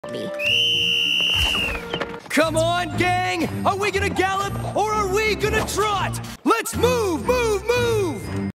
me. Come on, gang! Are we gonna gallop or are we gonna trot?